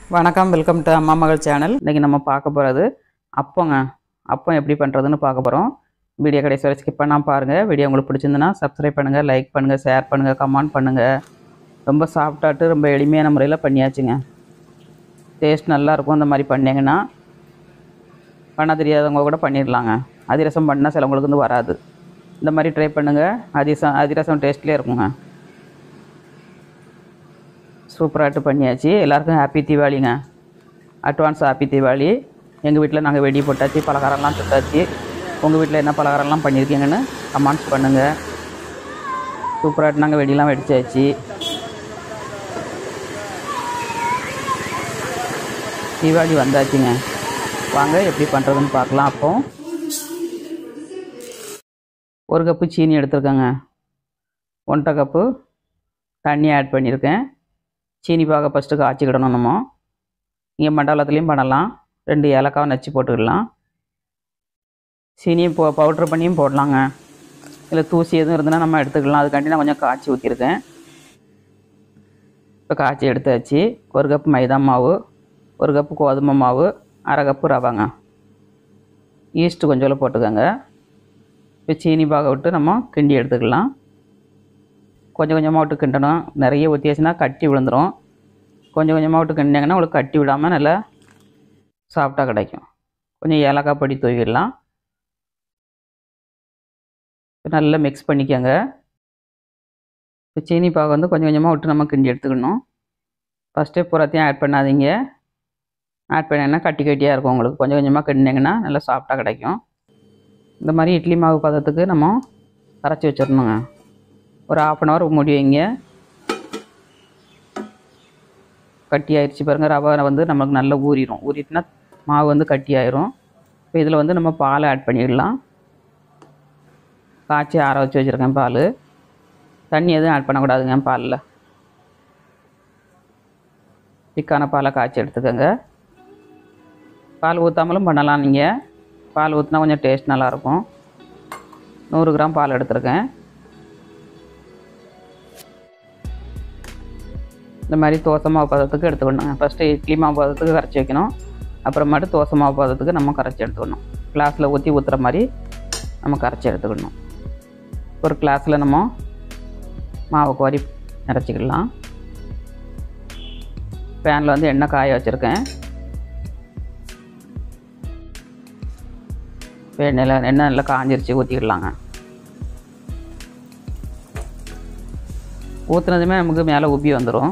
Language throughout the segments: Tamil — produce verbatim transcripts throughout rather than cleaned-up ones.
வணக்கம், வெல்கம் டு அம்மா மகள் சேனல். இன்றைக்கி நம்ம பார்க்க போகிறது அப்பங்க. அப்பம் எப்படி பண்ணுறதுன்னு பார்க்க போகிறோம். வீடியோ கடைசி வரை ஸ்கிப் பண்ணாமல் பாருங்கள். வீடியோ உங்களுக்கு பிடிச்சிருந்துன்னா சப்ஸ்கிரைப் பண்ணுங்கள், லைக் பண்ணுங்கள், ஷேர் பண்ணுங்கள், கமெண்ட் பண்ணுங்கள். ரொம்ப சாஃப்டாட்டு ரொம்ப எளிமையான முறையில் பண்ணியாச்சுங்க. டேஸ்ட் நல்லாயிருக்கும். இந்த மாதிரி பண்ணிங்கன்னா பண்ண தெரியாதவங்க கூட பண்ணிடலாங்க. அதிரசம் பண்ணால் சிலவங்களுக்கு வந்து வராது. இந்த மாதிரி ட்ரை பண்ணுங்கள். அதிரசம் அதிரசம் டேஸ்ட்லேயே இருக்குங்க. சூப்பராகிட்டு பண்ணியாச்சு. எல்லாருக்கும் ஹாப்பி தீபாவளிங்க. Advance happy Deepavali. எங்கள் வீட்டில் நாங்கள் வெடி போட்டாச்சு, பலகாரம்லாம் சுட்டாச்சு. உங்கள் வீட்டில் என்ன பலகாரம்லாம் பண்ணியிருக்கீங்கன்னு கமெண்ட்ஸ் பண்ணுங்கள். சூப்பராகிட்டு நாங்கள் வெடிலாம் வெடிச்சாச்சு. தீபாவளி வந்தாச்சுங்க. வாங்க எப்படி பண்ணுறதுன்னு பார்க்கலாம். அப்போ ஒரு கப்பு சீனி எடுத்துருக்கேங்க. ஒன்றரை கப்பு தண்ணி ஆட் பண்ணியிருக்கேன். சீனி பாக ஃபஸ்ட்டு காய்ச்சிக்கிடணும். நம்ம இங்கே மண்டலத்துலேயும் பண்ணலாம். ரெண்டு ஏலக்காவை நச்சு போட்டுக்கிடலாம். சீனியும் போ பவுட்ரு பண்ணியும் போடலாங்க. இல்லை தூசி எதுவும் இருந்ததுன்னா நம்ம எடுத்துக்கலாம். அதுக்காண்டி நான் கொஞ்சம் காய்ச்சி ஊற்றிருக்கேன். இப்போ காய்ச்சி எடுத்தாச்சு. ஒரு கப்பு மைதா மாவு, ஒரு கப்பு கோதுமை மாவு, அரை கப்பு ரவைங்க. ஈஸ்ட்டு கொஞ்சம் போட்டுக்கோங்க. இப்போ சீனி பாக விட்டு நம்ம கிண்டி எடுத்துக்கலாம். கொஞ்சம் கொஞ்சமாக விட்டு கிண்டணும். நிறைய ஊற்றியாச்சுன்னா கட்டி விழுந்துடும். கொஞ்சம் கொஞ்சமாக விட்டு கிண்டிங்கன்னா உங்களுக்கு கட்டி விடாமல் நல்லா சாஃப்டாக கிடைக்கும். கொஞ்சம் ஏலக்காய் பொடி தூவிடலாம். நல்லா மிக்ஸ் பண்ணிக்கோங்க. இப்போ சீனி பாகு வந்து கொஞ்சம் கொஞ்சமாக விட்டு நம்ம கிண்டி எடுத்துக்கணும். ஃபஸ்ட்டே பூராத்தையும் ஆட் பண்ணாதீங்க. ஆட் பண்ணிங்கன்னா கட்டி கட்டியாக இருக்கும். உங்களுக்கு கொஞ்சம் கொஞ்சமாக கிண்டிங்கன்னா நல்லா சாஃப்டாக கிடைக்கும். இந்த மாதிரி இட்லி மாவு பதத்துக்கு நம்ம கரைச்சி வச்சிடணுங்க. ஒரு ஆஃப் அன் ஹவர் மூடி வைங்க. கட்டி ஆயிடுச்சு பாருங்கள். ரவை வந்து நமக்கு நல்லா ஊறிடும். ஊறிட்டுனா மாவு வந்து கட்டி ஆயிரும். இப்போ இதில் வந்து நம்ம பால் ஆட் பண்ணிடலாம். காய்ச்சி ஆற வச்சு வச்சுருக்கேன் பால். தண்ணி எதுவும் ஆட் பண்ணக்கூடாதுங்க பாலில். திக்கான பாலை காய்ச்சி எடுத்துக்கோங்க. பால் ஊற்றாமலும் பண்ணலாம். நீங்கள் பால் ஊற்றினா கொஞ்சம் டேஸ்ட் நல்லாயிருக்கும். நூறு கிராம் பால் எடுத்துருக்கேன். இந்த மாதிரி தோசை மாவு பதத்துக்கு எடுத்துக்கணுங்க. ஃபஸ்ட்டு இட்லி மாவு பதத்துக்கு கரைச்சி வைக்கணும். அப்புறமேட்டு தோசை மாவு பதத்துக்கு நம்ம கரைச்சி எடுத்துக்கணும். கிளாஸில் ஊற்றி ஊற்றுற மாதிரி நம்ம கரைச்சி எடுத்துக்கணும். ஒரு கிளாஸில் நம்ம மாவு கோரி நிறச்சிக்கலாம். பேனில் வந்து எண்ணெய் காய வச்சுருக்கேன். எண்ணெயில் எண்ணெய் நல்லா காஞ்சிருச்சு. ஊற்றிக்கிடலாங்க. ஊற்றுனதுமே நமக்கு மேலே உப்பி வந்துடும்.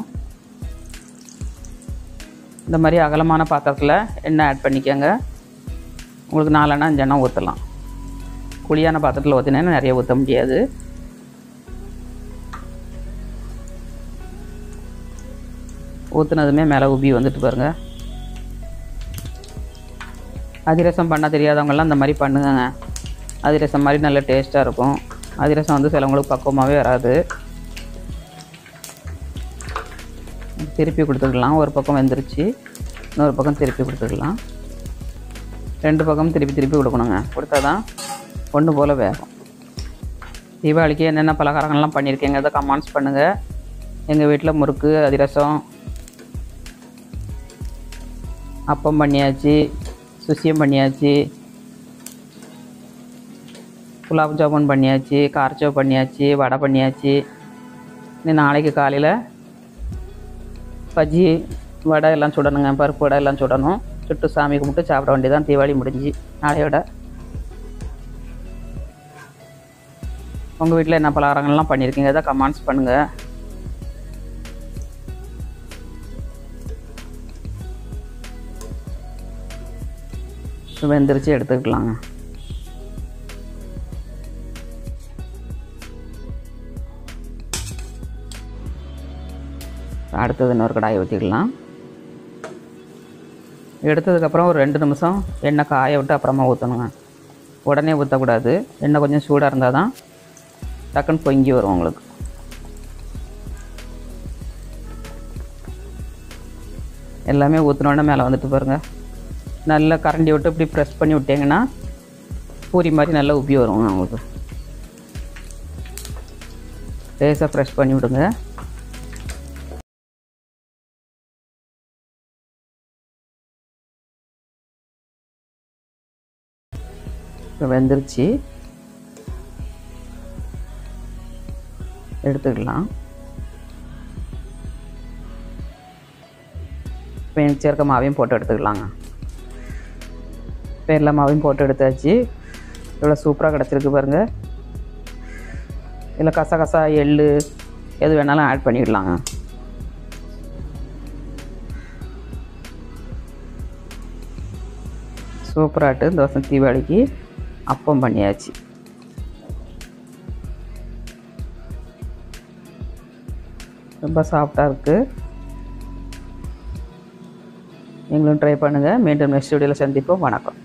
இந்த மாதிரி அகலமான பாத்திரத்தில் எண்ணெய் ஆட் பண்ணிக்கோங்க. உங்களுக்கு நாலெண்ணா அஞ்செண்ணா ஊற்றலாம். குழியான பாத்திரத்தில் ஊற்றினேன்னா நிறைய ஊற்ற முடியாது. ஊற்றுனதுமே மேலே உப்பி வந்துட்டு பாருங்கள். அதிரசம் பண்ண தெரியாதவங்கெல்லாம் இந்த மாதிரி பண்ணுங்க. அதிரசம் மாதிரி நல்ல டேஸ்ட்டாக இருக்கும். அதிரசம் வந்து சிலவங்களுக்கு பக்குவமாகவே வராது. திருப்பி கொடுத்துக்கலாம். ஒரு பக்கம் வெந்துருச்சு, இன்னொரு பக்கம் திருப்பி கொடுத்துக்கலாம். ரெண்டு பக்கம் திருப்பி திருப்பி கொடுக்கணுங்க. கொடுத்தா தான் ஒன்று போல் வேகும். தீபாவளிக்கு என்னென்ன பலகாரங்கள்லாம் பண்ணியிருக்கீங்கிறத கமெண்ட்ஸ் பண்ணுங்கள். எங்கள் வீட்டில் முறுக்கு, அதிரசம், அப்பம் பண்ணியாச்சு, சுசியம் பண்ணியாச்சு, குலாப் ஜாமுன் பண்ணியாச்சு, காரச்சோ பண்ணியாச்சு, வடை பண்ணியாச்சு. இன்னும் நாளைக்கு காலையில் பஜ்ஜி வடை எல்லாம் சுடணுங்க. பருப்பு வடை எல்லாம் சுடணும். சுட்டு சாமி கும்பிட்டு சாப்பிட வேண்டியதான். தீபாவளி முடிஞ்சு நாளையோட. உங்கள் வீட்டில் என்ன பலகாரங்கள்லாம் பண்ணியிருக்கீங்க அதை கமெண்ட்ஸ் பண்ணுங்கள். வெந்திரிச்சு எடுத்துக்கலாங்க. அடுத்தது இன்னொரு கடாயை ஊற்றிக்கலாம். எடுத்ததுக்கப்புறம் ஒரு ரெண்டு நிமிஷம் எண்ணெய் காய விட்டு அப்புறமா ஊற்றணுங்க. உடனே ஊற்றக்கூடாது. எண்ணெய் கொஞ்சம் சூடாக இருந்தால் தான் டக்குன்னு பொங்கி வரும் உங்களுக்கு. எல்லாமே ஊற்றினோடனே மேலே வந்துட்டு பாருங்கள். நல்லா கரண்டி விட்டு இப்படி ப்ரெஸ் பண்ணி விட்டிங்கன்னா பூரி மாதிரி நல்லா உப்பி வருங்க உங்களுக்கு. லேசாக ப்ரெஸ் பண்ணி விடுங்க. இப்போ வெந்துருச்சு, எடுத்துக்கலாம். இப்போ மிச்சம் இருக்க மாவையும் போட்டு எடுத்துக்கலாங்க. இப்போ எல்லா மாவையும் போட்டு எடுத்தாச்சு. இவ்வளோ சூப்பராக கிடச்சிருக்கு பாருங்கள். இதில் கசகசா எள் எது வேணாலும் ஆட் பண்ணிடலாங்க. சூப்பராகிட்டு தோசை தீபாவளிக்கு அப்பம் பண்ணியாச்சு. ரொம்ப சாஃப்டாக இருக்குது. நீங்களும் ட்ரை பண்ணுங்கள். மீண்டும் நெக்ஸ்ட் வீடியோவில் சந்திப்போம். வணக்கம்.